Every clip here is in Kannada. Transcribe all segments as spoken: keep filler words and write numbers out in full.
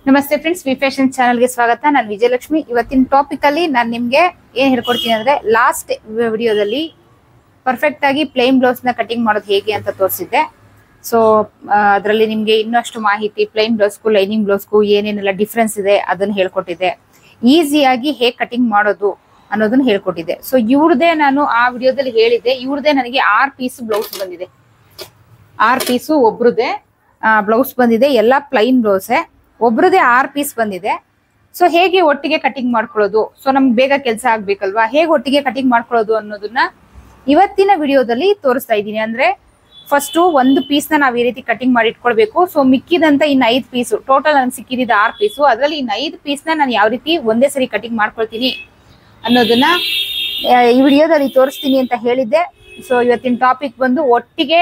ನಮಸ್ತೆ ಫ್ರೆಂಡ್ಸ್, ವಿ ಫ್ಯಾಷನ್ ಚಾನಲ್ಗೆ ಸ್ವಾಗತ. ನಾನು ವಿಜಯಲಕ್ಷ್ಮಿ. ಇವತ್ತಿನ ಟಾಪಿಕ್ ಅಲ್ಲಿ ನಾನು ನಿಮಗೆ ಏನ್ ಹೇಳ್ಕೊಡ್ತೀನಿ ಅಂದ್ರೆ, ಲಾಸ್ಟ್ ವಿಡಿಯೋದಲ್ಲಿ ಪರ್ಫೆಕ್ಟ್ ಆಗಿ ಪ್ಲೇನ್ ಬ್ಲೌಸ್ ನ ಕಟಿಂಗ್ ಮಾಡೋದು ಹೇಗೆ ಅಂತ ತೋರಿಸಿದ್ದೆ. ಸೊ ಅದರಲ್ಲಿ ನಿಮ್ಗೆ ಇನ್ನಷ್ಟು ಮಾಹಿತಿ, ಪ್ಲೇನ್ ಬ್ಲೌಸ್ಗೂ ಲೈನಿಂಗ್ ಬ್ಲೌಸ್ಗೂ ಏನೇನೆಲ್ಲ ಡಿಫ್ರೆನ್ಸ್ ಇದೆ ಅದನ್ನ ಹೇಳ್ಕೊಟ್ಟಿದ್ದೆ. ಈಸಿಯಾಗಿ ಹೇಗೆ ಕಟಿಂಗ್ ಮಾಡೋದು ಅನ್ನೋದನ್ನ ಹೇಳ್ಕೊಟ್ಟಿದ್ದೆ. ಸೊ ಇವ್ರದೇ ನಾನು ಆ ವಿಡಿಯೋದಲ್ಲಿ ಹೇಳಿದ್ದೆ, ಇವ್ರದೇ ನನಗೆ ಆರ್ ಪೀಸ್ ಬ್ಲೌಸ್ ಬಂದಿದೆ. ಆರ್ ಪೀಸು ಒಬ್ರದೇ ಬ್ಲೌಸ್ ಬಂದಿದೆ, ಎಲ್ಲ ಪ್ಲೈನ್ ಬ್ಲೌಸೇ. ಒಬ್ರದೇ ಆರ್ ಪೀಸ್ ಬಂದಿದೆ. ಸೊ ಹೇಗೆ ಒಟ್ಟಿಗೆ ಕಟಿಂಗ್ ಮಾಡ್ಕೊಳ್ಳೋದು, ಸೊ ನಮ್ಗೆ ಬೇಗ ಕೆಲಸ ಆಗ್ಬೇಕಲ್ವಾ, ಹೇಗೆ ಒಟ್ಟಿಗೆ ಕಟಿಂಗ್ ಮಾಡ್ಕೊಳ್ಳೋದು ಅನ್ನೋದನ್ನ ಇವತ್ತಿನ ವಿಡಿಯೋದಲ್ಲಿ ತೋರಿಸ್ತಾ ಇದ್ದೀನಿ. ಅಂದ್ರೆ ಫಸ್ಟ್ ಒಂದು ಪೀಸ್ ನ ನಾವ್ ಈ ರೀತಿ ಕಟಿಂಗ್ ಮಾಡಿ ಇಟ್ಕೊಳ್ಬೇಕು. ಸೊ ಮಿಕ್ಕಿದಂತ ಇನ್ನು ಐದು ಪೀಸು, ಟೋಟಲ್ ನನ್ಗೆ ಸಿಕ್ಕಿದ ಆರ್ ಪೀಸು, ಅದರಲ್ಲಿ ಇನ್ನು ಐದು ಪೀಸ್ ನ ನಾನು ಯಾವ ರೀತಿ ಒಂದೇ ಸರಿ ಕಟಿಂಗ್ ಮಾಡ್ಕೊಳ್ತೀನಿ ಅನ್ನೋದನ್ನ ಈ ವಿಡಿಯೋದಲ್ಲಿ ತೋರಿಸ್ತೀನಿ ಅಂತ ಹೇಳಿದ್ದೆ. ಸೊ ಇವತ್ತಿನ ಟಾಪಿಕ್ ಬಂದು ಒಟ್ಟಿಗೆ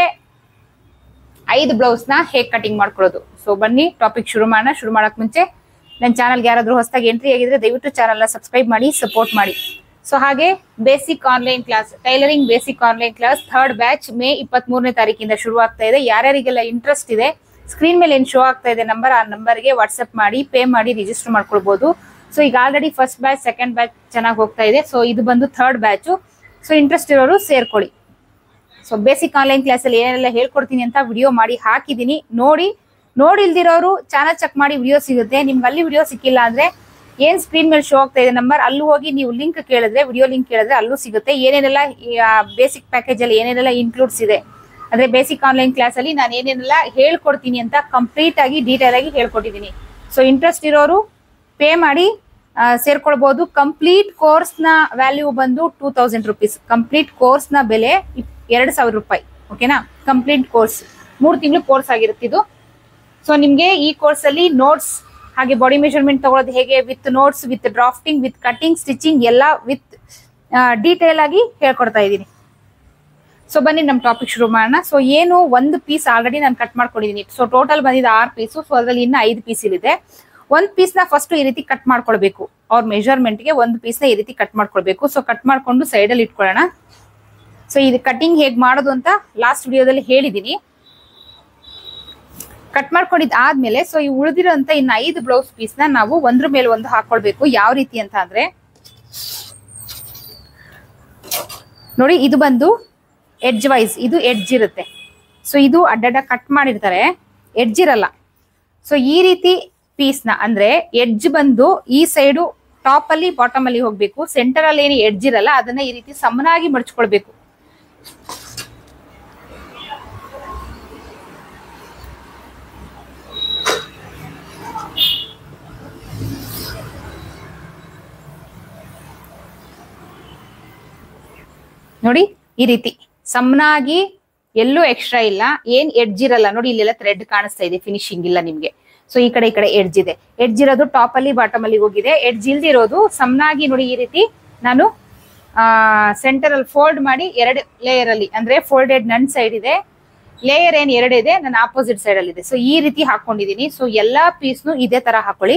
ಐದು ಬ್ಲೌಸ್ ನ ಹೇಗೆ ಕಟಿಂಗ್ ಮಾಡ್ಕೊಳ್ಳೋದು. ಸೊ ಬನ್ನಿ ಟಾಪಿಕ್ ಶುರು ಮಾಡೋಣ. ಶುರು ಮಾಡಕ್ ಮುಂಚೆ ನನ್ನ ಚಾನಲ್ಗೆ ಯಾರಾದ್ರೂ ಹೊಸದಾಗಿ ಎಂಟ್ರಿ ಆಗಿದ್ರೆ ದಯವಿಟ್ಟು ಚಾನಲ್ ನ ಸಬ್ಸ್ಕ್ರೈಬ್ ಮಾಡಿ, ಸಪೋರ್ಟ್ ಮಾಡಿ. ಸೊ ಹಾಗೆ basic online class, tailoring basic online class third batch May ಇಪ್ಪತ್ತ್ ಮೂರನೇ ತಾರೀಕಿಂದ ಶುರು ಆಗ್ತಾ ಇದೆ. ಯಾರ್ಯಾರಿಗೆಲ್ಲ ಇಂಟ್ರೆಸ್ಟ್ ಇದೆ, ಸ್ಕ್ರೀನ್ ಮೇಲೆ ಏನ್ ಶೋ ಆಗ್ತಾ ಇದೆ ನಂಬರ್, ಆ ನಂಬರ್ಗೆ ವಾಟ್ಸ್ಆಪ್ ಮಾಡಿ ಪೇ ಮಾಡಿ ರಿಜಿಸ್ಟರ್ ಮಾಡ್ಕೊಳ್ಬಹುದು. ಸೊ ಈಗ already first batch, second batch ಚೆನ್ನಾಗಿ ಹೋಗ್ತಾ ಇದೆ. ಸೊ ಇದು ಬಂದು ಥರ್ಡ್ ಬ್ಯಾಚು. ಸೊ ಇಂಟ್ರೆಸ್ಟ್ ಇರೋರು ಸೇರ್ಕೊಳ್ಳಿ. ಸೊ ಬೇಸಿಕ್ ಆನ್ಲೈನ್ ಕ್ಲಾಸ್ ಅಲ್ಲಿ ಏನೆಲ್ಲ ಹೇಳ್ಕೊಡ್ತೀನಿ ಅಂತ ವಿಡಿಯೋ ಮಾಡಿ ಹಾಕಿದೀನಿ, ನೋಡಿ. ನೋಡಿಲ್ದಿರೋರು ಚಾನಲ್ ಚೆಕ್ ಮಾಡಿ, ವಿಡಿಯೋ ಸಿಗುತ್ತೆ. ನಿಮ್ಗೆ ಅಲ್ಲಿ ವಿಡಿಯೋ ಸಿಕ್ಕಿಲ್ಲ ಅಂದ್ರೆ ಏನ್ ಸ್ಕ್ರೀನ್ ಮೇಲೆ ಶೋ ಆಗ್ತಾ ಇದೆ ನಂಬರ್, ಅಲ್ಲೂ ಹೋಗಿ ನೀವು ಲಿಂಕ್ ಕೇಳಿದ್ರೆ, ವಿಡಿಯೋ ಲಿಂಕ್ ಕೇಳಿದ್ರೆ ಅಲ್ಲೂ ಸಿಗುತ್ತೆ. ಏನೇನೆಲ್ಲ ಬೇಸಿಕ್ ಪ್ಯಾಕೇಜ್ ಅಲ್ಲಿ ಏನೇನೆಲ್ಲ ಇನ್ಕ್ಲೂಡ್ಸ್ ಇದೆ, ಅಂದ್ರೆ ಬೇಸಿಕ್ ಆನ್ಲೈನ್ ಕ್ಲಾಸ್ ಅಲ್ಲಿ ನಾನು ಏನೇನೆಲ್ಲ ಹೇಳ್ಕೊಡ್ತೀನಿ ಅಂತ ಕಂಪ್ಲೀಟ್ ಆಗಿ ಡೀಟೇಲ್ ಆಗಿ ಹೇಳ್ಕೊಟ್ಟಿದ್ದೀನಿ. ಸೊ ಇಂಟ್ರೆಸ್ಟ್ ಇರೋರು ಪೇ ಮಾಡಿ ಸೇರ್ಕೊಳ್ಬಹುದು. ಕಂಪ್ಲೀಟ್ ಕೋರ್ಸ್ ನ ವ್ಯಾಲ್ಯೂ ಬಂದು two thousand rupees. Complete course ನ ಬೆಲೆ ಎರಡು ಸಾವಿರ ರೂಪಾಯಿ. ಓಕೆನಾ? ಕಂಪ್ಲೀಟ್ ಕೋರ್ಸ್ ಮೂರು ತಿಂಗಳು ಕೋರ್ಸ್ ಆಗಿರುತ್ತೆ ಇದು. ಸೊ ನಿಮ್ಗೆ ಈ ಕೋರ್ಸ್ ಅಲ್ಲಿ ನೋಟ್ಸ್, ಹಾಗೆ ಬಾಡಿ ಮೆಜರ್ಮೆಂಟ್ ತಗೊಳ್ಳೋದು ಹೇಗೆ, with notes, with drafting, with cutting, stitching ಎಲ್ಲ ವಿತ್ ಡೀಟೇಲ್ ಆಗಿ ಹೇಳ್ಕೊಡ್ತಾ ಇದ್ದೀನಿ. ಸೊ ಬನ್ನಿ ನಮ್ಮ ಟಾಪಿಕ್ ಶುರು ಮಾಡೋಣ. ಸೊ ಏನು, ಒಂದು ಪೀಸ್ ಆಲ್ರೆಡಿ ನಾನು ಕಟ್ ಮಾಡ್ಕೊಂಡಿದ್ದೀನಿ. ಸೊ ಟೋಟಲ್ ಬಂದಿದೆ ಆರು ಪೀಸು. ಸೊ ಅದರಲ್ಲಿ ಇನ್ನು ಐದು ಪೀಸ್ ಇದೆ. ಒಂದ್ ಪೀಸ್ ನ ಫಸ್ಟ್ ಈ ರೀತಿ ಕಟ್ ಮಾಡ್ಕೊಳ್ಬೇಕು. ಅವ್ರ ಮೆಜರ್ಮೆಂಟ್ ಗೆ ಒಂದು ಪೀಸ್ ನ ಈ ರೀತಿ ಕಟ್ ಮಾಡ್ಕೊಳ್ಬೇಕು. ಸೊ ಕಟ್ ಮಾಡ್ಕೊಂಡು ಸೈಡ್ ಅಲ್ಲಿ ಇಟ್ಕೊಳ್ಳೋಣ. ಸೊ ಇದು ಕಟಿಂಗ್ ಹೇಗ್ ಮಾಡೋದು ಅಂತ ಲಾಸ್ಟ್ ವಿಡಿಯೋದಲ್ಲಿ ಹೇಳಿದೀನಿ. ಕಟ್ ಮಾಡ್ಕೊಂಡಿದ್ ಆದ್ಮೇಲೆ ಸೊ ಈ ಉಳಿದಿರೋಂತ ಇನ್ನು ಐದು ಬ್ಲೌಸ್ ಪೀಸ್ ನ ನಾವು ಒಂದ್ರ ಮೇಲೆ ಒಂದು ಹಾಕೊಳ್ಬೇಕು. ಯಾವ ರೀತಿ ಅಂತ ಅಂದ್ರೆ ನೋಡಿ, ಇದು ಬಂದು ಎಡ್ಜ್ ವೈಸ್, ಇದು ಎಡ್ಜ್ ಇರುತ್ತೆ. ಸೊ ಇದು ಅಡ್ಡಡ್ಡ ಕಟ್ ಮಾಡಿರ್ತಾರೆ, ಎಡ್ಜ್ ಇರಲ್ಲ. ಸೊ ಈ ರೀತಿ ಪೀಸ್ ನ ಅಂದ್ರೆ ಎಡ್ಜ್ ಬಂದು ಈ ಸೈಡು ಟಾಪ್ ಅಲ್ಲಿ ಬಾಟಮ್ ಅಲ್ಲಿ ಹೋಗ್ಬೇಕು. ಸೆಂಟರ್ ಅಲ್ಲಿ ಏನು ಎಡ್ಜ್ ಇರಲ್ಲ ಅದನ್ನ ಈ ರೀತಿ ಸಮನಾಗಿ ಮಡ್ಚ್ಕೊಳ್ಬೇಕು. ನೋಡಿ ಈ ರೀತಿ ಸಮನಾಗಿ, ಎಲ್ಲೂ ಎಕ್ಸ್ಟ್ರಾ ಇಲ್ಲ, ಏನ್ ಎಡ್ಜ್ ಇರಲ್ಲ. ನೋಡಿ ಇಲ್ಲೆಲ್ಲ ಥ್ರೆಡ್ ಕಾಣಿಸ್ತಾ ಇದೆ, ಫಿನಿಶಿಂಗ್ ಇಲ್ಲ ನಿಮ್ಗೆ. ಸೊ ಈ ಕಡೆ ಈ ಕಡೆ ಎಡ್ಜ್ ಇದೆ. ಎಡ್ಜ್ ಇರೋದು ಟಾಪ್ ಅಲ್ಲಿ ಬಾಟಮ್ ಅಲ್ಲಿ ಹೋಗಿದೆ. ಎಡ್ಜ್ ಇಲ್ದಿರೋದು ಸಮನಾಗಿ ನೋಡಿ ಈ ರೀತಿ ನಾನು ಆ ಸೆಂಟರ್ ಅಲ್ಲಿ ಫೋಲ್ಡ್ ಮಾಡಿ ಎರಡು ಲೇಯರ್ ಅಲ್ಲಿ, ಅಂದ್ರೆ ಫೋಲ್ಡೆಡ್ ನನ್ ಸೈಡ್ ಇದೆ, ಲೇಯರ್ ಏನ್ ಎರಡು ಇದೆ ನನ್ನ ಆಪೋಸಿಟ್ ಸೈಡ್ ಅಲ್ಲಿ ಇದೆ. ಸೊ ಈ ರೀತಿ ಹಾಕೊಂಡಿದೀನಿ. ಸೊ ಎಲ್ಲಾ ಪೀಸ್ನು ಇದೇ ತರ ಹಾಕೊಳ್ಳಿ.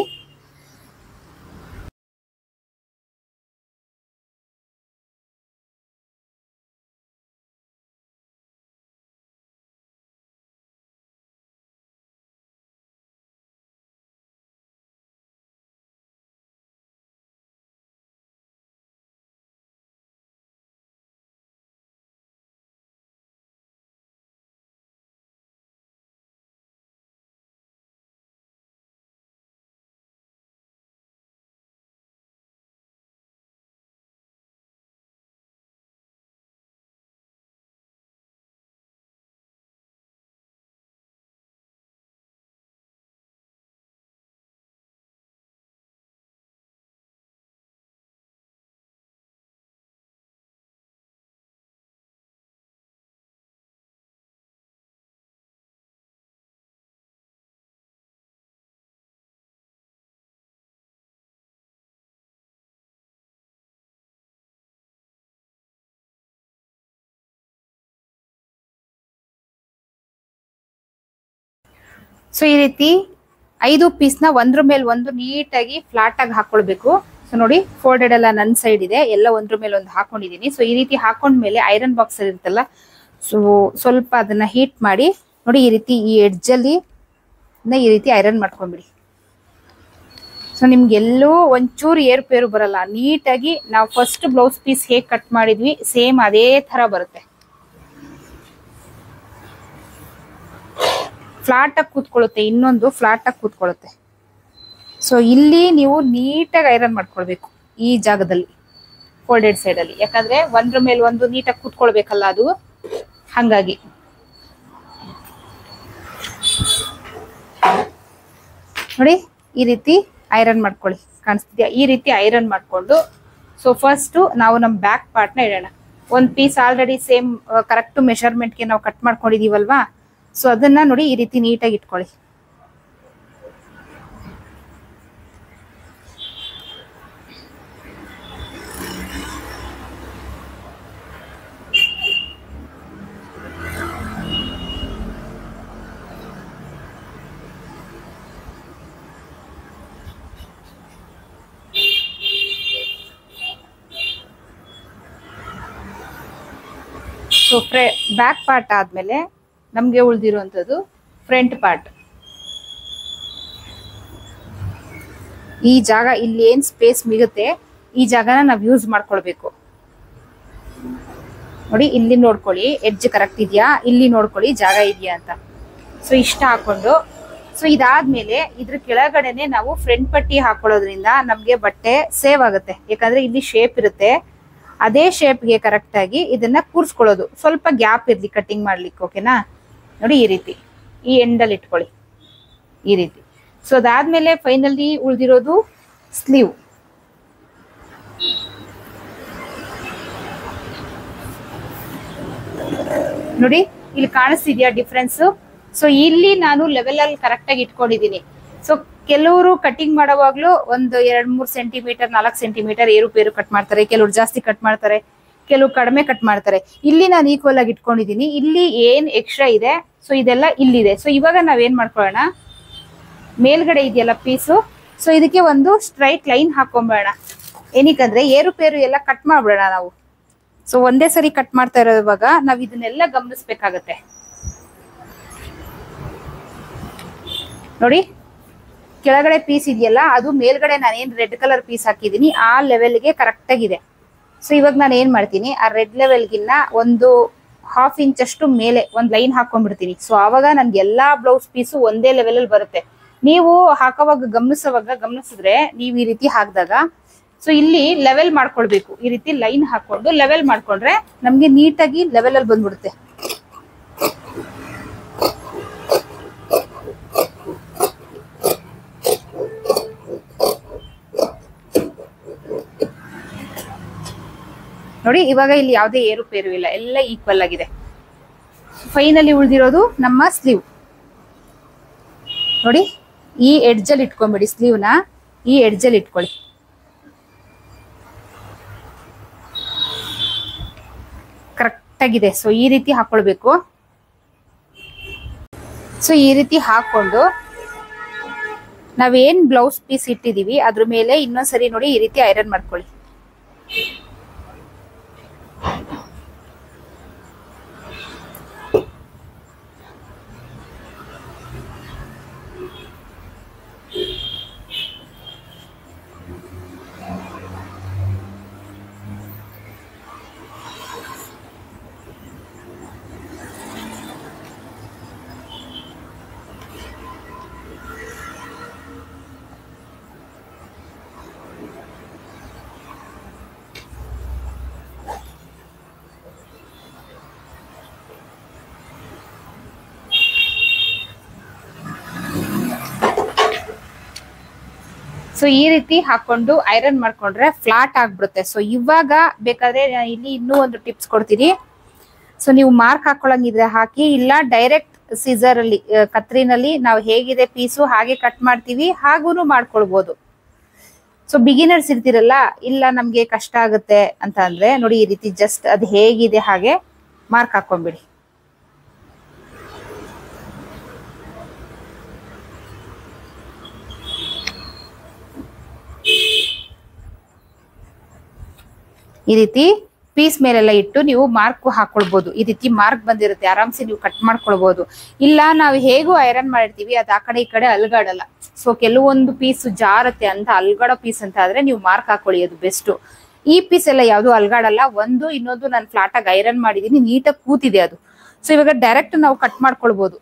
ಸೊ ಈ ರೀತಿ ಐದು ಪೀಸ್ ನ ಒಂದ್ರ ಮೇಲೆ ಒಂದು ನೀಟಾಗಿ ಫ್ಲಾಟ್ ಆಗಿ ಹಾಕೊಳ್ಬೇಕು. ಸೊ ನೋಡಿ ಫೋಲ್ಡೆಡ್ ಎಲ್ಲ ನನ್ನ ಸೈಡ್ ಇದೆ, ಎಲ್ಲ ಒಂದ್ರ ಮೇಲೆ ಒಂದು ಹಾಕೊಂಡಿದೀನಿ. ಸೊ ಈ ರೀತಿ ಹಾಕೊಂಡ್ಮೇಲೆ ಐರನ್ ಬಾಕ್ಸ್ ಅಲ್ಲಿ ಇರುತ್ತಲ್ಲ, ಸೊ ಸ್ವಲ್ಪ ಅದನ್ನ ಹೀಟ್ ಮಾಡಿ ನೋಡಿ, ಈ ರೀತಿ ಈ ಎಡ್ಜ್ ಅಲ್ಲಿ ಈ ರೀತಿ ಐರನ್ ಮಾಡ್ಕೊಂಡ್ಬಿಡಿ. ಸೊ ನಿಮ್ಗೆ ಎಲ್ಲೂ ಒಂಚೂರು ಏರುಪೇರು ಬರಲ್ಲ. ನೀಟಾಗಿ ನಾವು ಫಸ್ಟ್ ಬ್ಲೌಸ್ ಪೀಸ್ ಹೇಗೆ ಕಟ್ ಮಾಡಿದ್ವಿ ಸೇಮ್ ಅದೇ ತರ ಬರುತ್ತೆ. ಫ್ಲಾಟ್ ಆಗಿ ಕೂತ್ಕೊಳ್ಳುತ್ತೆ, ಇನ್ನೊಂದು ಫ್ಲಾಟ್ ಆಗಿ ಕೂತ್ಕೊಳ್ಳುತ್ತೆ. ಸೊ ಇಲ್ಲಿ ನೀವು ನೀಟಾಗಿ ಐರನ್ ಮಾಡ್ಕೊಳ್ಬೇಕು ಈ ಜಾಗದಲ್ಲಿ, ಫೋಲ್ಡೆಡ್ ಸೈಡ್ ಅಲ್ಲಿ. ಯಾಕಂದ್ರೆ ಒಂದ್ರ ಮೇಲೆ ಒಂದು ನೀಟಾಗಿ ಕೂತ್ಕೊಳ್ಬೇಕಲ್ಲ ಅದು, ಹಂಗಾಗಿ. ನೋಡಿ ಈ ರೀತಿ ಐರನ್ ಮಾಡ್ಕೊಳ್ಳಿ, ಕಾಣಿಸ್ತಿದ್ಯಾ? ಈ ರೀತಿ ಐರನ್ ಮಾಡ್ಕೊಂಡು ಸೊ ಫಸ್ಟ್ ನಾವು ನಮ್ಮ ಬ್ಯಾಕ್ ಪಾರ್ಟ್ ನ ಇಡೋಣ. ಒಂದ್ ಪೀಸ್ ಆಲ್ರೆಡಿ ಸೇಮ್ ಕರೆಕ್ಟ್ ಮೆಷರ್ಮೆಂಟ್ಗೆ ನಾವು ಕಟ್ ಮಾಡ್ಕೊಂಡಿದೀವಲ್ವಾ, ಸೊ ಅದನ್ನ ನೋಡಿ ಈ ರೀತಿ ನೀಟಾಗಿ ಇಟ್ಕೊಳ್ಳಿ. ಸೊ ಫ್ರೆ ಬ್ಯಾಕ್ ಪಾರ್ಟ್ ಆದ್ಮೇಲೆ ನಮ್ಗೆ ಉಳಿದಿರುವಂಥದ್ದು ಫ್ರಂಟ್ ಪಾರ್ಟ್. ಈ ಜಾಗ ಇಲ್ಲಿ ಏನ್ ಸ್ಪೇಸ್ ಮಿಗುತ್ತೆ ಈ ಜಾಗನ ನಾವ್ ಯೂಸ್ ಮಾಡ್ಕೊಳ್ಬೇಕು. ನೋಡಿ ಇಲ್ಲಿ ನೋಡ್ಕೊಳ್ಳಿ, ಎಡ್ಜ್ ಕರೆಕ್ಟ್ ಇದೆಯಾ, ಇಲ್ಲಿ ನೋಡ್ಕೊಳ್ಳಿ ಜಾಗ ಇದೆಯಾ ಅಂತ. ಸೊ ಇಷ್ಟ ಹಾಕೊಂಡು ಸೊ ಇದಾದ್ಮೇಲೆ ಇದ್ರ ಕೆಳಗಡೆನೆ ನಾವು ಫ್ರಂಟ್ ಪಟ್ಟಿ ಹಾಕೊಳ್ಳೋದ್ರಿಂದ ನಮ್ಗೆ ಬಟ್ಟೆ ಸೇವ್ ಆಗುತ್ತೆ. ಯಾಕಂದ್ರೆ ಇಲ್ಲಿ ಶೇಪ್ ಇರುತ್ತೆ, ಅದೇ ಶೇಪ್ಗೆ ಕರೆಕ್ಟ್ ಆಗಿ ಇದನ್ನ ಕೂರ್ಸ್ಕೊಳ್ಳೋದು. ಸ್ವಲ್ಪ ಗ್ಯಾಪ್ ಇರ್ಲಿ ಕಟ್ಟಿಂಗ್ ಮಾಡ್ಲಿಕ್ಕೆ, ಓಕೆನಾ? ನೋಡಿ ಈ ರೀತಿ ಈ ಎಂಡಲ್ಲಿ ಇಟ್ಕೊಳ್ಳಿ ಈ ರೀತಿ. ಸೊ ಅದಾದ್ಮೇಲೆ ಫೈನಲಿ ಉಳಿದಿರೋದು ಸ್ಲೀವ್. ನೋಡಿ ಇಲ್ಲಿ ಕಾಣಿಸ್ತಿದ್ಯಾ ಡಿಫ್ರೆನ್ಸ್? ಸೊ ಇಲ್ಲಿ ನಾನು ಲೆವೆಲ್ ಅಲ್ಲಿ ಕರೆಕ್ಟ್ ಆಗಿ ಇಟ್ಕೊಂಡಿದ್ದೀನಿ. ಸೊ ಕೆಲವರು ಕಟಿಂಗ್ ಮಾಡುವಾಗ್ಲೂ ಒಂದು ಎರಡ್ ಮೂರ್ ಸೆಂಟಿಮೀಟರ್ ನಾಲ್ಕು ಸೆಂಟಿಮೀಟರ್ ಏರುಪೇರು ಕಟ್ ಮಾಡ್ತಾರೆ, ಕೆಲವ್ರು ಜಾಸ್ತಿ ಕಟ್ ಮಾಡ್ತಾರೆ, ಕೆಲವು ಕಡಿಮೆ ಕಟ್ ಮಾಡ್ತಾರೆ. ಇಲ್ಲಿ ನಾನು ಈಕ್ವಲ್ ಆಗಿ ಇಟ್ಕೊಂಡಿದ್ದೀನಿ. ಇಲ್ಲಿ ಏನ್ ಎಕ್ಸ್ಟ್ರಾ ಇದೆ ಸೊ ಇದೆಲ್ಲ ಇಲ್ಲಿದೆ. ಸೊ ಇವಾಗ ನಾವೇನ್ ಮಾಡ್ಕೊಳ್ಳೋಣ, ಮೇಲ್ಗಡೆ ಇದೆಯಲ್ಲ ಪೀಸು, ಸೊ ಇದಕ್ಕೆ ಒಂದು ಸ್ಟ್ರೈಟ್ ಲೈನ್ ಹಾಕೊಂಬೇಡ. ಏನಕ್ಕಂದ್ರೆ ಏರುಪೇರು ಎಲ್ಲ ಕಟ್ ಮಾಡ್ಬೇಡ ನಾವು. ಸೊ ಒಂದೇ ಸರಿ ಕಟ್ ಮಾಡ್ತಾ ಇರೋವಾಗ ನಾವ್ ಇದನ್ನೆಲ್ಲ ಗಮನಿಸ್ಬೇಕಾಗತ್ತೆ. ನೋಡಿ ಕೆಳಗಡೆ ಪೀಸ್ ಇದೆಯಲ್ಲ ಅದು ಮೇಲ್ಗಡೆ ನಾನು ಏನ್ ರೆಡ್ ಕಲರ್ ಪೀಸ್ ಹಾಕಿದೀನಿ ಆ ಲೆವೆಲ್ಗೆ ಕರೆಕ್ಟ್ ಆಗಿದೆ. ಸೊ ಇವಾಗ ನಾನು ಏನ್ ಮಾಡ್ತೀನಿ, ಆ ರೆಡ್ ಲೆವೆಲ್ಗಿನ್ನ ಒಂದು ಹಾಫ್ ಇಂಚ್ ಅಷ್ಟು ಮೇಲೆ ಒಂದ್ ಲೈನ್ ಹಾಕೊಂಡ್ಬಿಡ್ತೀನಿ. ಸೊ ಆವಾಗ ನನ್ಗೆ ಎಲ್ಲಾ ಬ್ಲೌಸ್ ಪೀಸು ಒಂದೇ ಲೆವೆಲ್ ಅಲ್ಲಿ ಬರುತ್ತೆ. ನೀವು ಹಾಕೋವಾಗ ಗಮನಿಸೋವಾಗ ಗಮನಿಸಿದ್ರೆ ನೀವು ಈ ರೀತಿ ಹಾಕಿದಾಗ ಸೊ ಇಲ್ಲಿ ಲೆವೆಲ್ ಮಾಡ್ಕೊಳ್ಬೇಕು. ಈ ರೀತಿ ಲೈನ್ ಹಾಕೊಂಡು ಲೆವೆಲ್ ಮಾಡ್ಕೊಂಡ್ರೆ ನಮ್ಗೆ ನೀಟಾಗಿ ಲೆವೆಲ್ ಅಲ್ಲಿ ಬಂದ್ಬಿಡುತ್ತೆ. ನೋಡಿ ಇವಾಗ ಇಲ್ಲಿ ಯಾವುದೇ ಏರುಪೇರು ಇಲ್ಲ, ಎಲ್ಲ ಈಕ್ವಲ್ ಆಗಿದೆ. ಫೈನಲಿ ಉಳಿದಿರೋದು ನಮ್ಮ ಸ್ಲೀವ್. ನೋಡಿ ಈ ಎಡ್ಜಲ್ಲಿ ಇಟ್ಕೊಂಡ್ಬಿಡಿ ಸ್ಲೀವ್ನ, ಈ ಎಡ್ಜಲ್ಲಿ ಇಟ್ಕೊಳ್ಳಿ. ಕರೆಕ್ಟ್ ಆಗಿದೆ. ಸೊ ಈ ರೀತಿ ಹಾಕೊಳ್ಬೇಕು. ಸೊ ಈ ರೀತಿ ಹಾಕೊಂಡು ನಾವೇನ್ ಬ್ಲೌಸ್ ಪೀಸ್ ಇಟ್ಟಿದೀವಿ ಅದ್ರ ಮೇಲೆ ಇನ್ನೊಂದ್ಸರಿ ನೋಡಿ ಈ ರೀತಿ ಐರನ್ ಮಾಡ್ಕೊಳ್ಳಿ. ಸೊ ಈ ರೀತಿ ಹಾಕೊಂಡು ಐರನ್ ಮಾಡ್ಕೊಂಡ್ರೆ ಫ್ಲಾಟ್ ಆಗ್ಬಿಡುತ್ತೆ. ಸೊ ಇವಾಗ ಬೇಕಾದ್ರೆ ಇಲ್ಲಿ ಇನ್ನೂ ಒಂದು ಟಿಪ್ಸ್ ಕೊಡ್ತೀನಿ. ಸೊ ನೀವು ಮಾರ್ಕ್ ಹಾಕೊಳಂಗಿದ್ರೆ ಹಾಕಿ, ಇಲ್ಲ ಡೈರೆಕ್ಟ್ ಸೀಸರ್ ಅಲ್ಲಿ ಕತ್ರಿನಲ್ಲಿ ನಾವು ಹೇಗಿದೆ ಪೀಸು ಹಾಗೆ ಕಟ್ ಮಾಡ್ತೀವಿ, ಹಾಗೂ ಮಾಡ್ಕೊಳ್ಬಹುದು. ಸೊ ಬಿಗಿನರ್ಸ್ ಇರ್ತಿರಲ್ಲ, ಇಲ್ಲ ನಮ್ಗೆ ಕಷ್ಟ ಆಗುತ್ತೆ ಅಂತ ಅಂದ್ರೆ ನೋಡಿ ಈ ರೀತಿ ಜಸ್ಟ್ ಅದು ಹೇಗಿದೆ ಹಾಗೆ ಮಾರ್ಕ್ ಹಾಕೊಂಡ್ಬಿಡಿ. ಈ ರೀತಿ ಪೀಸ್ ಮೇಲೆಲ್ಲ ಇಟ್ಟು ನೀವು ಮಾರ್ಕ್ ಹಾಕೊಳ್ಬಹುದು. ಈ ರೀತಿ ಮಾರ್ಕ್ ಬಂದಿರುತ್ತೆ, ಆರಾಮ್ಸೆ ನೀವು ಕಟ್ ಮಾಡ್ಕೊಳ್ಬಹುದು. ಇಲ್ಲ ನಾವು ಹೇಗೂ ಐರನ್ ಮಾಡಿರ್ತೀವಿ, ಅದು ಆ ಕಡೆ ಈ ಕಡೆ ಅಲ್ಗಾಡಲ್ಲ. ಸೊ ಕೆಲವೊಂದು ಪೀಸ್ ಜಾರತ್ತೆ ಅಂತ ಅಲ್ಗಾಡೋ ಪೀಸ್ ಅಂತ ಆದ್ರೆ ನೀವು ಮಾರ್ಕ್ ಹಾಕೊಳ್ಳಿ, ಅದು ಬೆಸ್ಟ್. ಈ ಪೀಸ್ ಎಲ್ಲ ಯಾವ್ದು ಅಲ್ಗಾಡಲ್ಲ. ಒಂದು ಇನ್ನೊಂದು ನಾನು ಫ್ಲಾಟ್ ಆಗಿ ಐರನ್ ಮಾಡಿದೀನಿ, ನೀಟಾಗಿ ಕೂತಿದೆ ಅದು. ಸೊ ಇವಾಗ ಡೈರೆಕ್ಟ್ ನಾವು ಕಟ್ ಮಾಡ್ಕೊಳ್ಬಹುದು.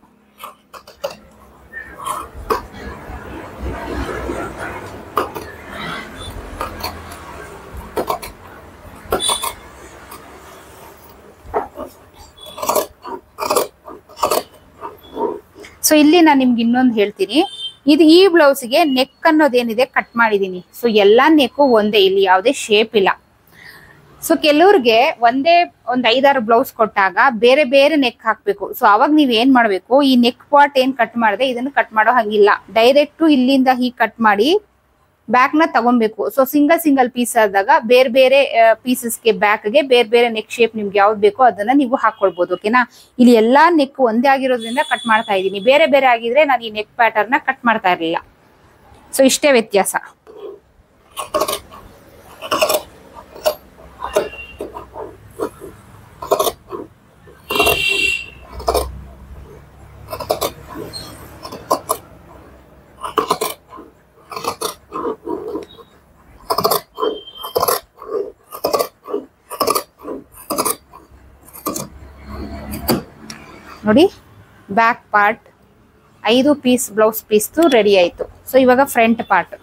ಸೊ ಇಲ್ಲಿ ನಾನು ನಿಮ್ಗೆ ಇನ್ನೊಂದು ಹೇಳ್ತೀನಿ, ಇದು ಈ ಬ್ಲೌಸ್ಗೆ ನೆಕ್ ಅನ್ನೋದೇನಿದೆ ಕಟ್ ಮಾಡಿದೀನಿ. ಸೊ ಎಲ್ಲಾ ನೆಕ್ಕು ಒಂದೇ, ಇಲ್ಲಿ ಯಾವುದೇ ಶೇಪ್ ಇಲ್ಲ. ಸೊ ಕೆಲವ್ರಿಗೆ ಒಂದೇ ಒಂದ್ ಐದಾರು ಬ್ಲೌಸ್ ಕೊಟ್ಟಾಗ ಬೇರೆ ಬೇರೆ ನೆಕ್ ಹಾಕ್ಬೇಕು. ಸೊ ಅವಾಗ ನೀವ್ ಏನ್ ಮಾಡ್ಬೇಕು, ಈ ನೆಕ್ ಪಾರ್ಟ್ ಏನ್ ಕಟ್ ಮಾಡಿದೆ ಇದನ್ನ ಕಟ್ ಮಾಡೋ ಹಂಗಿಲ್ಲ, ಡೈರೆಕ್ಟ್ ಇಲ್ಲಿಂದ ಹೀಗೆ ಕಟ್ ಮಾಡಿ ಬ್ಯಾಕ್ ನ ತಗೊಬೇಕು. ಸೊ ಸಿಂಗಲ್ ಸಿಂಗಲ್ ಪೀಸ್ ಆದಾಗ ಬೇರೆ ಬೇರೆ ಪೀಸಸ್ಗೆ ಬ್ಯಾಕ್ಗೆ ಬೇರೆ ಬೇರೆ ನೆಕ್ ಶೇಪ್ ನಿಮ್ಗೆ ಯಾವ್ದು ಬೇಕೋ ಅದನ್ನ ನೀವು ಹಾಕೊಳ್ಬಹುದು. ಓಕೆನಾ. ಇಲ್ಲಿ ಎಲ್ಲಾ ನೆಕ್ ಒಂದೇ ಆಗಿರೋದ್ರಿಂದ ಕಟ್ ಮಾಡ್ತಾ ಇದ್ದೀನಿ. ಬೇರೆ ಬೇರೆ ಆಗಿದ್ರೆ ನಾನು ಈ ನೆಕ್ ಪ್ಯಾಟರ್ನ್ ನ ಕಟ್ ಮಾಡ್ತಾ ಇರ್ಲಿಲ್ಲ. ಸೊ ಇಷ್ಟೇ ವ್ಯತ್ಯಾಸ. ನೋಡಿ, ಬ್ಯಾಕ್ ಪಾರ್ಟ್ ಐದು ಪೀಸ್ ಬ್ಲೌಸ್ ಪೀಸ್ ರೆಡಿ ಆಯ್ತು. ಸೊ ಇವಾಗ ಫ್ರಂಟ್ ಪಾರ್ಟ್.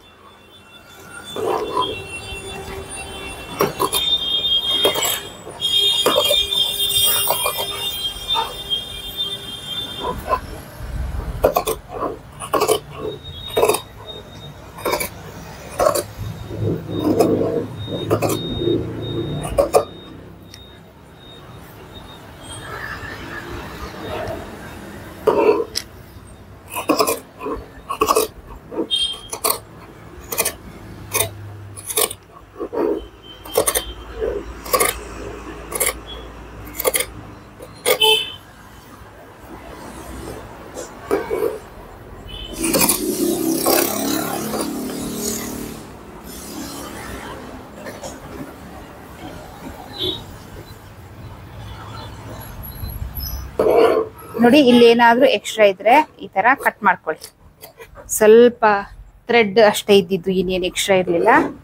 ನೋಡಿ, ಇಲ್ಲಿ ಏನಾದ್ರೂ ಎಕ್ಸ್ಟ್ರಾ ಇದ್ರೆ ಈ ತರ ಕಟ್ ಮಾಡ್ಕೊಳ್ಳಿ. ಸ್ವಲ್ಪ ಥ್ರೆಡ್ ಅಷ್ಟೇ ಇದ್ದಿದ್ದು, ಇನ್ನೇನು ಎಕ್ಸ್ಟ್ರಾ ಇರ್ಲಿಲ್ಲ.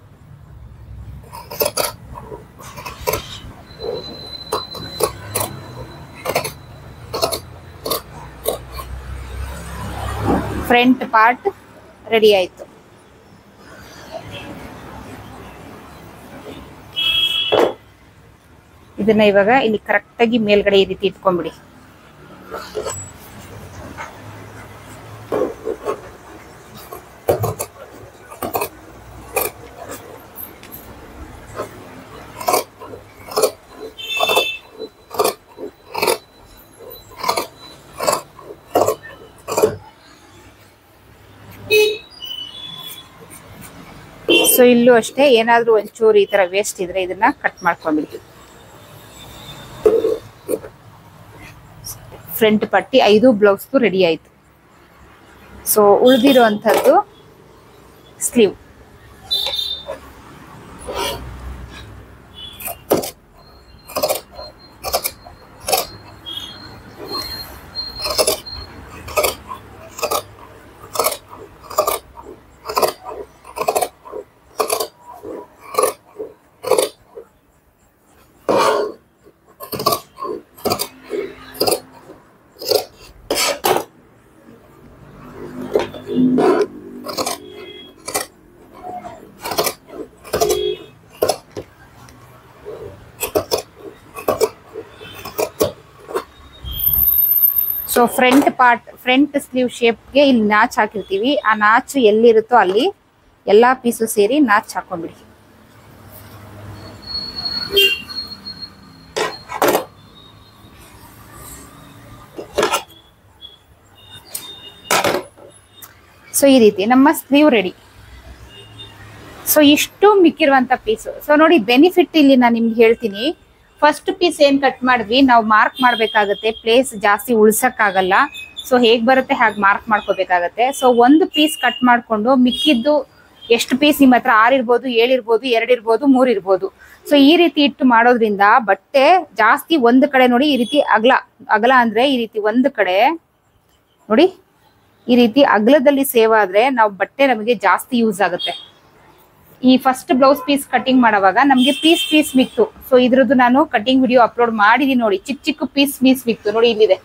ಫ್ರಂಟ್ ಪಾರ್ಟ್ ರೆಡಿ ಆಯ್ತು. ಇದನ್ನ ಇವಾಗ ಇಲ್ಲಿ ಕರೆಕ್ಟ್ ಆಗಿ ಮೇಲ್ಗಡೆ ಈ ರೀತಿ ಇಟ್ಕೊಂಡ್ಬಿಡಿ. ಸೊ ಇಲ್ಲೂ ಅಷ್ಟೇ, ಏನಾದ್ರೂ ಒಂಚೂರು ಈ ತರ ವೇಸ್ಟ್ ಇದ್ರೆ ಇದನ್ನ ಕಟ್ ಮಾಡ್ಕೊಂಡ್ಬಿಡ್ತೀವಿ. ಫ್ರಂಟ್ ಪಟ್ಟಿ ಐದು ಬ್ಲೌಸ್ ರೆಡಿ ಆಯ್ತು. ಸೊ ಉಳಿದಿರುವಂತದ್ದು sleeve. So front part front sleeve ಶೇಪ್ಗೆ ಇಲ್ಲಿ ನಾಚ್ ಹಾಕಿರ್ತೀವಿ. ಆ ನಾಚು ಎಲ್ಲಿರುತ್ತೋ ಅಲ್ಲಿ ಎಲ್ಲಾ ಪೀಸು ಸೇರಿ ನಾಚ್ ಹಾಕೊಂಡ್ಬಿಡಿ. ಸೊ ಈ ರೀತಿ ನಮ್ಮ ಸ್ಲೀವ್ ರೆಡಿ. ಸೊ ಇಷ್ಟು ಮಿಕ್ಕಿರುವಂತ ಪೀಸು. ಸೊ ನೋಡಿ, ಬೆನಿಫಿಟ್ ಇಲ್ಲಿ ನಾನು ನಿಮ್ಗೆ ಹೇಳ್ತೀನಿ. ಫಸ್ಟ್ ಪೀಸ್ ಏನ್ ಕಟ್ ಮಾಡಿದ್ವಿ, ನಾವು ಮಾರ್ಕ್ ಮಾಡ್ಬೇಕಾಗತ್ತೆ, ಪ್ಲೇಸ್ ಜಾಸ್ತಿ ಉಳ್ಸಕ್ ಆಗಲ್ಲ. ಸೊ ಹೇಗ್ ಬರುತ್ತೆ ಹಾಗೆ ಮಾರ್ಕ್ ಮಾಡ್ಕೋಬೇಕಾಗತ್ತೆ. ಸೊ ಒಂದು ಪೀಸ್ ಕಟ್ ಮಾಡ್ಕೊಂಡು ಮಿಕ್ಕಿದ್ದು ಎಷ್ಟು ಪೀಸ್ ನಿಮ್ಮ ಹತ್ರ ಆರು ಇರ್ಬೋದು, ಏಳು ಇರ್ಬೋದು, ಎರಡು ಇರ್ಬೋದು, ಮೂರ್ ಇರ್ಬೋದು. ಸೊ ಈ ರೀತಿ ಇಟ್ಟು ಮಾಡೋದ್ರಿಂದ ಬಟ್ಟೆ ಜಾಸ್ತಿ ಒಂದು ಕಡೆ ನೋಡಿ ಈ ರೀತಿ ಅಗಲ ಅಗಲ ಅಂದ್ರೆ ಈ ರೀತಿ ಒಂದು ಕಡೆ ನೋಡಿ ಈ ರೀತಿ ಅಗಲದಲ್ಲಿ ಸೇವ್ ಆದ್ರೆ ನಾವು ಬಟ್ಟೆ ನಮಗೆ ಜಾಸ್ತಿ ಯೂಸ್ ಆಗುತ್ತೆ. ಈ ಫಸ್ಟ್ ಬ್ಲೌಸ್ ಪೀಸ್ ಕಟಿಂಗ್ ಮಾಡುವಾಗ ನಮ್ಗೆ ಪೀಸ್ ಪೀಸ್ ಮಿಕ್ತು. ಸೊ ಇದ್ರದ್ದು ನಾನು ಕಟಿಂಗ್ ವಿಡಿಯೋ ಅಪ್ಲೋಡ್ ಮಾಡಿದೀನಿ ನೋಡಿ. ಚಿಕ್ಕ ಚಿಕ್ಕ ಪೀಸ್ ಪೀಸ್ ಮಿಕ್ತು ನೋಡಿ, ಇಲ್ಲಿದೆ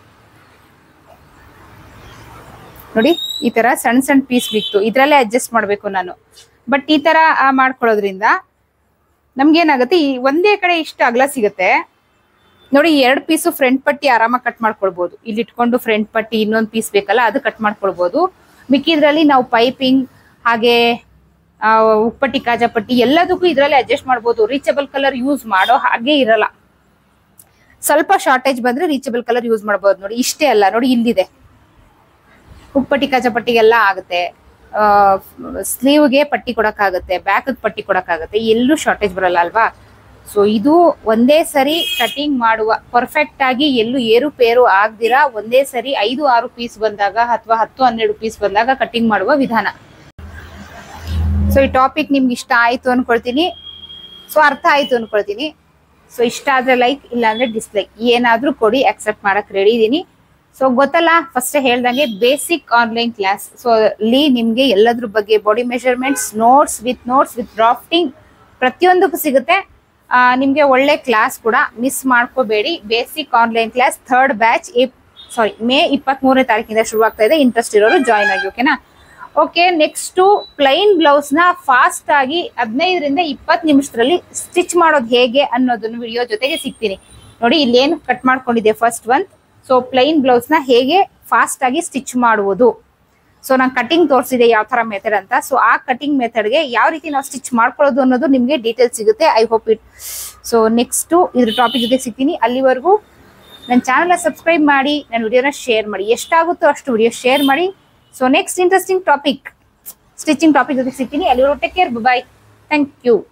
ನೋಡಿ. ಈ ತರ ಸಣ್ಣ ಸಣ್ಣ ಪೀಸ್ ಬಿತ್ತು, ಇದ್ರಲ್ಲೇ ಅಡ್ಜಸ್ಟ್ ಮಾಡ್ಬೇಕು ನಾನು. ಬಟ್ ಈ ತರ ಮಾಡ್ಕೊಳ್ಳೋದ್ರಿಂದ ನಮ್ಗೆ ಏನಾಗುತ್ತೆ, ಈ ಒಂದೇ ಕಡೆ ಇಷ್ಟು ಅಗಲ ಸಿಗುತ್ತೆ ನೋಡಿ. ಎರಡು ಪೀಸು ಫ್ರಂಟ್ ಪಟ್ಟಿ ಆರಾಮಾಗಿ ಕಟ್ ಮಾಡ್ಕೊಳ್ಬಹುದು. ಇಲ್ಲಿ ಇಟ್ಕೊಂಡು ಫ್ರಂಟ್ ಪಟ್ಟಿ ಇನ್ನೊಂದು ಪೀಸ್ ಬೇಕಲ್ಲ ಅದು ಕಟ್ ಮಾಡ್ಕೊಳ್ಬಹುದು. ಮಿಕ್ಕಿದ್ರಲ್ಲಿ ನಾವು ಪೈಪಿಂಗ್ ಹಾಗೆ ಉಪ್ಪಟ್ಟಿ ಕಾಜಾಪಟ್ಟಿ ಎಲ್ಲದಕ್ಕೂ ಇದ್ರಲ್ಲಿ ಅಡ್ಜಸ್ಟ್ ಮಾಡ್ಬೋದು. ರೀಚಬಲ್ ಕಲರ್ ಯೂಸ್ ಮಾಡೋ ಹಾಗೆ ಇರಲ್ಲ. ಸ್ವಲ್ಪ ಶಾರ್ಟೇಜ್ ಬಂದ್ರೆ ರೀಚಬಲ್ ಕಲರ್ ಯೂಸ್ ಮಾಡ್ಬೋದು ನೋಡಿ. ಇಷ್ಟೇ ಅಲ್ಲ ನೋಡಿ, ಇಲ್ಲಿದೆ ಉಪ್ಪಟ್ಟಿ ಕಾಜಾಪಟ್ಟಿಗೆಲ್ಲ ಆಗುತ್ತೆ. ಸ್ಲೀವ್ಗೆ ಪಟ್ಟಿ ಕೊಡಕ್ಕಾಗುತ್ತೆ, ಬ್ಯಾಕ್ ಪಟ್ಟಿ ಕೊಡಕ್ಕಾಗುತ್ತೆ, ಎಲ್ಲೂ ಶಾರ್ಟೇಜ್ ಬರಲ್ಲ ಅಲ್ವಾ. ಸೊ ಇದು ಒಂದೇ ಸರಿ ಕಟಿಂಗ್ ಮಾಡುವ ಪರ್ಫೆಕ್ಟ್ ಆಗಿ ಎಲ್ಲೂ ಏರುಪೇರು ಆಗ್ದಿರಾ ಒಂದೇ ಸರಿ ಐದು ಆರು ಪೀಸ್ ಬಂದಾಗ ಅಥವಾ ಹತ್ತು ಹನ್ನೆರಡು ಪೀಸ್ ಬಂದಾಗ ಕಟಿಂಗ್ ಮಾಡುವ ವಿಧಾನ. ಸೊ ಈ ಟಾಪಿಕ್ ನಿಮ್ಗೆ ಇಷ್ಟ ಆಯ್ತು ಅನ್ಕೊಳ್ತೀನಿ. ಸೊ ಅರ್ಥ ಆಯ್ತು ಅನ್ಕೊಳ್ತೀನಿ. ಸೊ ಇಷ್ಟ ಆದ್ರೆ ಲೈಕ್, ಇಲ್ಲ ಅಂದ್ರೆ ಡಿಸ್ಲೈಕ್ ಏನಾದ್ರೂ ಕೊಡಿ, ಅಕ್ಸೆಪ್ಟ್ ಮಾಡಕ್ ರೆಡಿ ಇದೀನಿ. ಸೊ ಗೊತ್ತಲ್ಲ, ಫಸ್ಟ್ ಹೇಳ್ದಂಗೆ ಬೇಸಿಕ್ ಆನ್ಲೈನ್ ಕ್ಲಾಸ್. ಸೊ ಅಲ್ಲಿ ನಿಮ್ಗೆ ಎಲ್ಲದ್ರ ಬಗ್ಗೆ body measurements, notes with notes with drafting ಪ್ರತಿಯೊಂದಕ್ಕೂ ಸಿಗುತ್ತೆ. ಆ ನಿಮ್ಗೆ ಒಳ್ಳೆ ಕ್ಲಾಸ್ ಕೂಡ ಮಿಸ್ ಮಾಡ್ಕೋಬೇಡಿ. Basic online class third batch sorry May ಇಪ್ಪತ್ತ್ ಮೂರನೇ ತಾರೀಕಿಂದ ಶುರು ಆಗ್ತಾ ಇದೆ. ಇಂಟ್ರೆಸ್ಟ್ ಇರೋರು ಜಾಯಿನ್ ಆಗಿ, ಓಕೆನಾ. ಓಕೆ, ನೆಕ್ಸ್ಟ್ ಪ್ಲೈನ್ ಬ್ಲೌಸ್ ನ ಫಾಸ್ಟ್ ಆಗಿ ಹದಿನೈದರಿಂದ ಇಪ್ಪತ್ತು ನಿಮಿಷದಲ್ಲಿ ಸ್ಟಿಚ್ ಮಾಡೋದು ಹೇಗೆ ಅನ್ನೋದನ್ನ ವಿಡಿಯೋ ಜೊತೆಗೆ ಸಿಗ್ತೀನಿ ನೋಡಿ. ಇಲ್ಲೇನು ಕಟ್ ಮಾಡ್ಕೊಂಡಿದೆ first one. So plain blouse ನ ಹೇಗೆ ಫಾಸ್ಟ್ ಆಗಿ ಸ್ಟಿಚ್ ಮಾಡುವುದು. ಸೊ ನಾನು ಕಟಿಂಗ್ ತೋರಿಸಿದೆ ಯಾವ ತರ ಮೆಥಡ್ ಅಂತ. ಸೊ ಆ ಕಟಿಂಗ್ ಮೆಥಡ್ಗೆ ಯಾವ ರೀತಿ ನಾವು ಸ್ಟಿಚ್ ಮಾಡ್ಕೊಳ್ಳೋದು ಅನ್ನೋದು ನಿಮ್ಗೆ ಡೀಟೇಲ್ಸ್ ಸಿಗುತ್ತೆ. I hope it. So next ಇದ್ರ ಟಾಪಿಕ್ ಜೊತೆ ಸಿಗ್ತೀನಿ. ಅಲ್ಲಿವರೆಗೂ ನನ್ನ ಚಾನಲ್ನ ಸಬ್ಸ್ಕ್ರೈಬ್ ಮಾಡಿ, ನನ್ನ ವಿಡಿಯೋನ ಶೇರ್ ಮಾಡಿ, ಎಷ್ಟಾಗುತ್ತೋ ಅಷ್ಟು ವಿಡಿಯೋ ಶೇರ್ ಮಾಡಿ. So next interesting topic stitching topic ಜೊತೆ ಸಿಗ್ತೀನಿ. ಅಲ್ಲಿವರೆಗೂ take care, bye, thank you.